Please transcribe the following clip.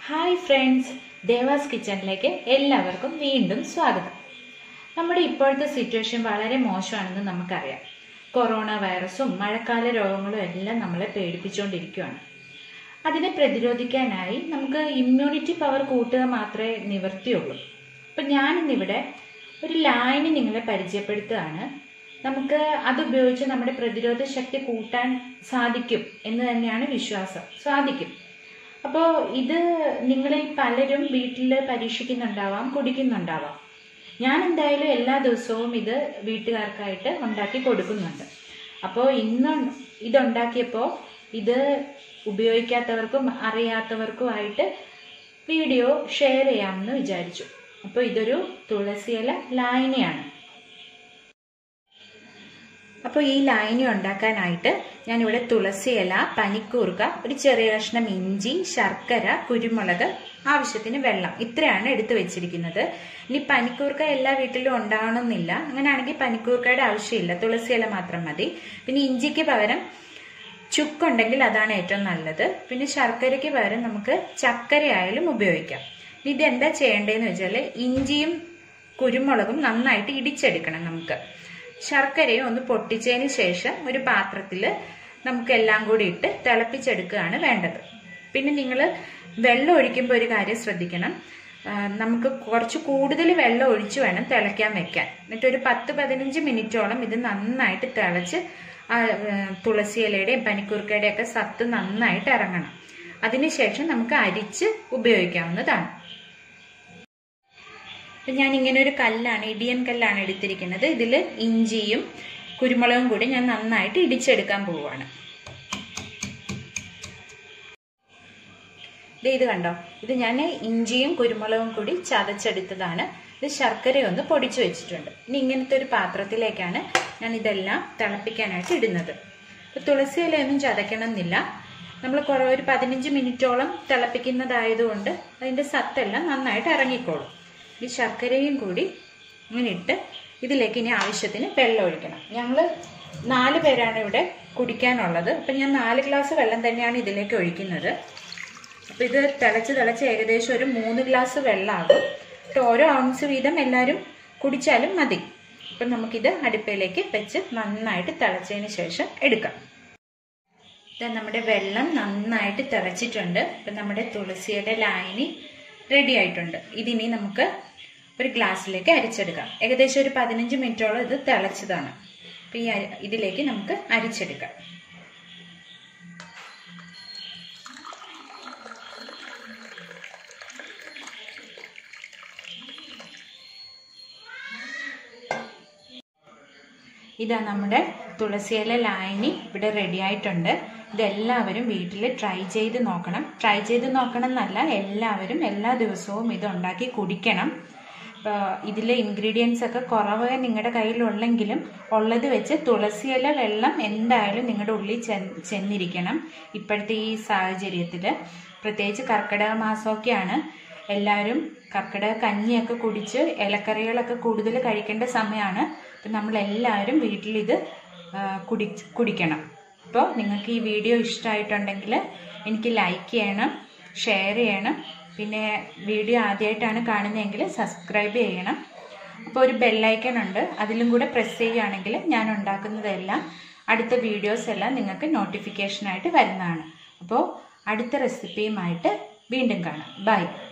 Hi friends, Dewas കിച്ചണിലേക്ക് എല്ലാവർക്കും വീണ്ടും സ്വാഗതം. നമ്മുടെ ഇപ്പോഴത്തെ സിറ്റുവേഷൻ വളരെ മോശമാണെന്ന് നമുക്കറിയാം. കൊറോണ വൈറസും മഴക്കാല രോഗങ്ങളും എല്ലാം നമ്മളെ പേടിപ്പിച്ചുകൊണ്ടിരിക്കുകയാണ്. അതിനെ പ്രതിരോധിക്കാനായി നമുക്ക് ഇമ്മ്യൂണിറ്റി പവർ കൂട്ടുക മാത്രമേ നിവർത്തിയുള്ളൂ. അപ്പം ഞാനിന്നിവിടെ ഒരു ലായനി നിങ്ങളെ പരിചയപ്പെടുത്തുകയാണ്. നമുക്ക് അതുപയോഗിച്ച് നമ്മുടെ പ്രതിരോധ ശക്തി കൂട്ടാൻ സാധിക്കും എന്ന് തന്നെയാണ് വിശ്വാസം. സാധിക്കും. അപ്പോൾ ഇത് നിങ്ങളിൽ പലരും വീട്ടിൽ പരീക്ഷിക്കുന്നുണ്ടാവാം, കുടിക്കുന്നുണ്ടാവാം. ഞാൻ എന്തായാലും എല്ലാ ദിവസവും ഇത് വീട്ടുകാർക്കായിട്ട് ഉണ്ടാക്കി കൊടുക്കുന്നുണ്ട്. അപ്പോൾ ഇന്ന് ഇതുണ്ടാക്കിയപ്പോൾ ഇത് ഉപയോഗിക്കാത്തവർക്കും അറിയാത്തവർക്കുമായിട്ട് വീഡിയോ ഷെയർ ചെയ്യാമെന്ന് വിചാരിച്ചു. അപ്പോൾ ഇതൊരു തുളസിയില ലായനിയാണ്. അപ്പോൾ ഈ ലായനി ഉണ്ടാക്കാനായിട്ട് ഞാനിവിടെ തുളസിയില, പനിക്കൂർക്ക, ഒരു ചെറിയ കഷ്ണം ഇഞ്ചി, ശർക്കര, കുരുമുളക്, ആവശ്യത്തിന് വെള്ളം, ഇത്രയാണ് എടുത്തു വെച്ചിരിക്കുന്നത്. ഇനി പനിക്കൂർക്ക എല്ലാ വീട്ടിലും ഉണ്ടാവണമെന്നില്ല. അങ്ങനെയാണെങ്കിൽ പനിക്കൂർക്കയുടെ ആവശ്യമില്ല, തുളസിയില മാത്രം മതി. പിന്നെ ഇഞ്ചിക്ക് പകരം ചുക്കുണ്ടെങ്കിൽ അതാണ് ഏറ്റവും നല്ലത്. പിന്നെ ശർക്കരയ്ക്ക് പകരം നമുക്ക് ചക്കര ആയാലും ഉപയോഗിക്കാം. ഇതെന്താ ചെയ്യേണ്ടതെന്ന് വെച്ചാൽ ഇഞ്ചിയും കുരുമുളകും നന്നായിട്ട് ഇടിച്ചെടുക്കണം. നമുക്ക് ശർക്കരയും ഒന്ന് പൊട്ടിച്ചതിന് ശേഷം ഒരു പാത്രത്തിൽ നമുക്ക് എല്ലാം കൂടി ഇട്ട് തിളപ്പിച്ചെടുക്കുകയാണ് വേണ്ടത്. പിന്നെ നിങ്ങൾ വെള്ളം ഒഴിക്കുമ്പോൾ ഒരു കാര്യം ശ്രദ്ധിക്കണം. നമുക്ക് കുറച്ച് കൂടുതൽ വെള്ളം ഒഴിച്ച് വേണം തിളയ്ക്കാൻ വെക്കാൻ. എന്നിട്ട് ഒരു 10-15 മിനിറ്റോളം ഇത് നന്നായിട്ട് തിളച്ച് തുളസിയിലയുടെയും പനിക്കൂർക്കയുടെയും ഒക്കെ സത്ത് നന്നായിട്ട് ഇറങ്ങണം. അതിനുശേഷം നമുക്ക് അരിച്ച് ഉപയോഗിക്കാവുന്നതാണ്. ഞാൻ ഇങ്ങനെ ഒരു കല്ലാണ്, ഇടിയൻ കല്ലാണ് എടുത്തിരിക്കുന്നത്. ഇതിൽ ഇഞ്ചിയും കുരുമുളകും കൂടി ഞാൻ നന്നായിട്ട് ഇടിച്ചെടുക്കാൻ പോവുകയാണ്. ഇത് കണ്ടോ, ഇത് ഞാൻ ഇഞ്ചിയും കുരുമുളകും കൂടി ചതച്ചെടുത്തതാണ്. ഇത് ശർക്കരയൊന്ന് പൊടിച്ചു വെച്ചിട്ടുണ്ട്. ഇനി ഇങ്ങനത്തെ ഒരു പാത്രത്തിലേക്കാണ് ഞാൻ ഇതെല്ലാം തിളപ്പിക്കാനായിട്ട് ഇടുന്നത്. തുളസി ഇലയൊന്നും ചതയ്ക്കണമെന്നില്ല. നമ്മൾ ഒരു 15 മിനിറ്റോളം തിളപ്പിക്കുന്നതായതുകൊണ്ട് അതിൻ്റെ സത്തെല്ലാം നന്നായിട്ട് ഇറങ്ങിക്കോളും. ഈ ശർക്കരയും കൂടി ഇങ്ങനെ ഇട്ട് ഇതിലേക്ക് ഇനി ആവശ്യത്തിന് വെള്ളം ഒഴിക്കണം. ഞങ്ങൾ 4 പേരാണ് ഇവിടെ കുടിക്കാനുള്ളത്. അപ്പം ഞാൻ 4 ഗ്ലാസ് വെള്ളം തന്നെയാണ് ഇതിലേക്ക് ഒഴിക്കുന്നത്. അപ്പം ഇത് തിളച്ച് ഏകദേശം ഒരു 3 ഗ്ലാസ് വെള്ളമാകും. ഓരോ ഔൺസ് വീതം എല്ലാവരും കുടിച്ചാലും മതി. അപ്പം നമുക്കിത് അടുപ്പയിലേക്ക് വെച്ച് നന്നായിട്ട് തിളച്ചതിന് ശേഷം എടുക്കാം. നമ്മുടെ വെള്ളം നന്നായിട്ട് തിളച്ചിട്ടുണ്ട്. അപ്പം നമ്മുടെ തുളസിയുടെ ലായനി റെഡി ആയിട്ടുണ്ട്. ഇതിനി നമുക്ക് ഒരു ഗ്ലാസ്സിലേക്ക് അരിച്ചെടുക്കാം. ഏകദേശം ഒരു 15 മിനിറ്റോളം ഇത് തിളച്ചതാണ്. അപ്പം ഈ ഇതിലേക്ക് നമുക്ക് അരിച്ചെടുക്കാം. ഇതാ നമ്മുടെ തുളസിയില ലായനി ഇവിടെ റെഡി ആയിട്ടുണ്ട്. ഇതെല്ലാവരും വീട്ടിൽ ട്രൈ ചെയ്ത് നോക്കണം. ട്രൈ ചെയ്ത് നോക്കണം എന്നല്ല, എല്ലാവരും എല്ലാ ദിവസവും ഇത് ഉണ്ടാക്കി കുടിക്കണം. ഇതിലെ ഇൻഗ്രീഡിയൻസ് ഒക്കെ കുറവ് നിങ്ങളുടെ കയ്യിലുള്ളെങ്കിലും ഉള്ളത് വെച്ച് തുളസിയില വെള്ളം എന്തായാലും നിങ്ങളുടെ ഉള്ളിൽ ചെന്നിരിക്കണം. ഇപ്പോഴത്തെ ഈ സാഹചര്യത്തിൽ പ്രത്യേകിച്ച് കർക്കിടക മാസമൊക്കെയാണ്. എല്ലാവരും കർക്കിടക കഞ്ഞിയൊക്കെ കുടിച്ച് ഇലക്കറികളൊക്കെ കൂടുതൽ കഴിക്കേണ്ട സമയമാണ്. അപ്പം നമ്മളെല്ലാവരും വീട്ടിലിത് കുടിക്കണം. അപ്പോൾ നിങ്ങൾക്ക് ഈ വീഡിയോ ഇഷ്ടമായിട്ടുണ്ടെങ്കിൽ എനിക്ക് ലൈക്ക് ചെയ്യണം, ഷെയർ ചെയ്യണം. പിന്നെ വീഡിയോ ആദ്യമായിട്ടാണ് കാണുന്നതെങ്കിൽ സബ്സ്ക്രൈബ് ചെയ്യണം. അപ്പോൾ ഒരു ബെല്ലൈക്കൺ ഉണ്ട്, അതിലും കൂടെ പ്രസ് ചെയ്യുകയാണെങ്കിൽ ഞാൻ ഉണ്ടാക്കുന്നതെല്ലാം അടുത്ത വീഡിയോസ് എല്ലാം നിങ്ങൾക്ക് നോട്ടിഫിക്കേഷനായിട്ട് വരുന്നതാണ്. അപ്പോൾ അടുത്ത റെസിപ്പിയുമായിട്ട് വീണ്ടും കാണാം. ബൈ.